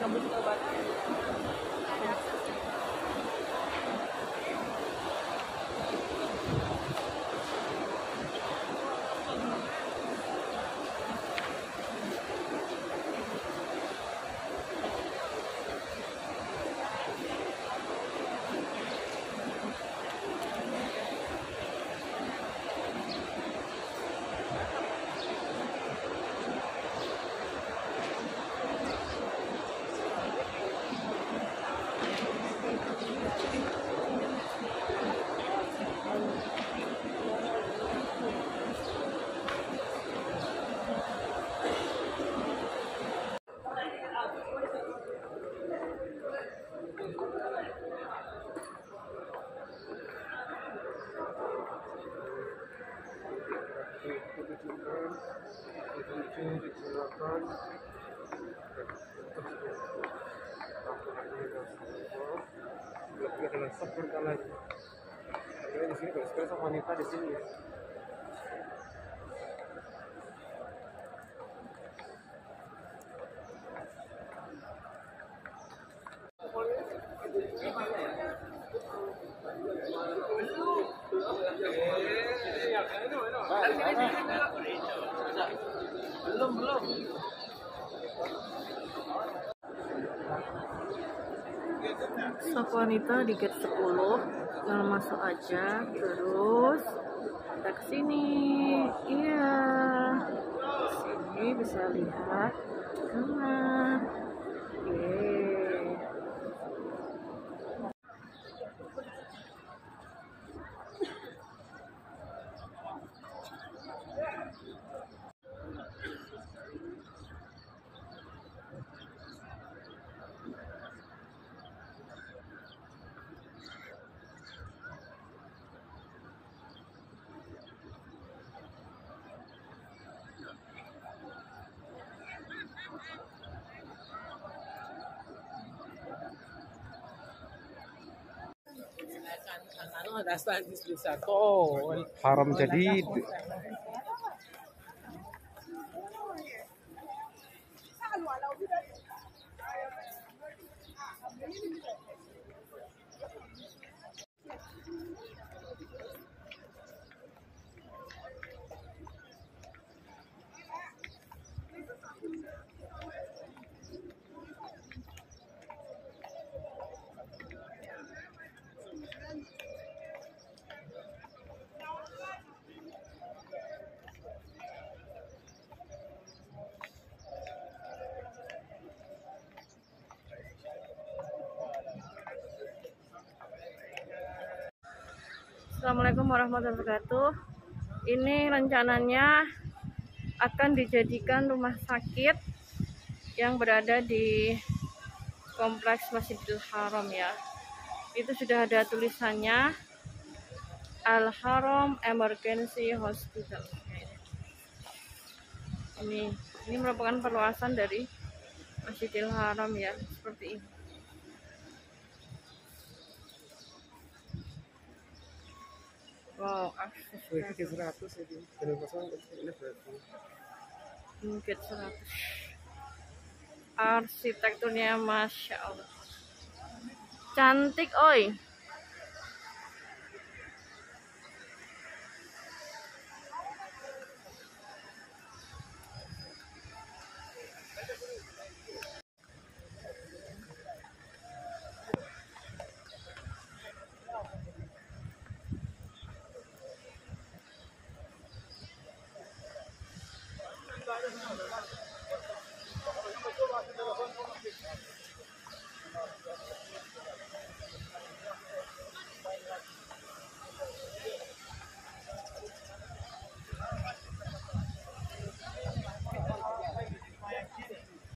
nembus ke Batam. Dengan seperti lagi. Karena di sini banyak sekali sama wanita di sini. Belum. Stok wanita di gate 10, tinggal masuk aja. Terus kita kesini, iya, sini bisa lihat kamar. Yeay. Haram Jadid. Assalamualaikum warahmatullahi wabarakatuh. Ini rencananya akan dijadikan rumah sakit yang berada di kompleks Masjidil Haram ya. Itu sudah ada tulisannya Al Haram Emergency Hospital. Ini merupakan perluasan dari Masjidil Haram ya, seperti ini. Wow, akses Gate 100 ya, ini kosong ini berarti. Gate 100. Arsitekturnya Masya Allah. Cantik oi.